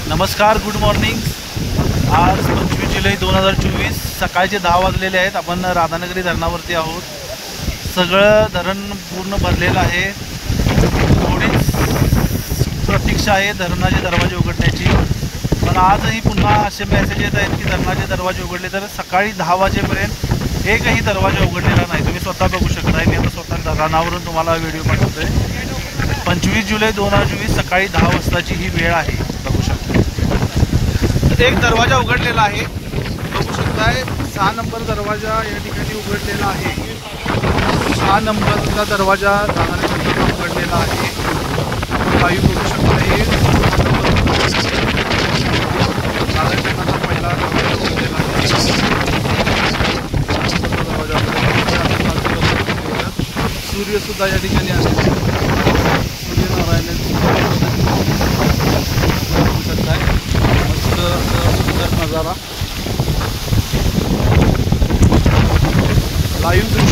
नमस्कार, good morning. आज 25 जुलै 2024 सकाळचे 10 वाजलेले आहेत। आपण राधानगरी धरणावरती आहोत। सगळं धरण पूर्ण भरलेलं आहे। थोडीच प्रतीक्षा आहे धरणाचे दरवाजे उघडण्याची, पण आजही पुन्हा असे मेसेज येत आहेत की धरणाचे दरवाजे उघडले, तर सकाळी 10 वाजेपर्यंत एकही दरवाजा उघडलेला नाही। तुम्ही स्वतः बघू शकताय। मी आता स्वतः धरणावरून तुम्हाला व्हिडिओ पाठवतोय। 25 जुलै 2024 सकाळी 10 वाजताची ही वेळ आहे। बघू शकता एक दरवाजा उघडलेला आहे। बघू शकताय 6 नंबर दरवाजा या ठिकाणी उघडलेला आहे। 6 नंबरचा दरवाजा राधानगरीचा उघडलेला आहे। लाईव्ह बघू शकताय। राधानगरीचा पहिला दरवाजा उघडलेला आहे। सूर्य सुद्धा या ठिकाणी आहे। सूर्यनारायण बघू शकताय। मस्त सुंदर नजारा। लाईव्ह